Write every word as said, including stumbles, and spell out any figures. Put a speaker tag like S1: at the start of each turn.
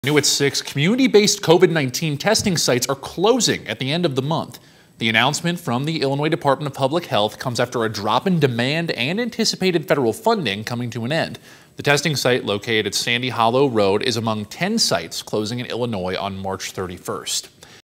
S1: New at six, community-based COVID nineteen testing sites are closing at the end of the month. The announcement from the Illinois Department of Public Health comes after a drop in demand and anticipated federal funding coming to an end. The testing site located at Sandy Hollow Road is among ten sites closing in Illinois on March thirty-first.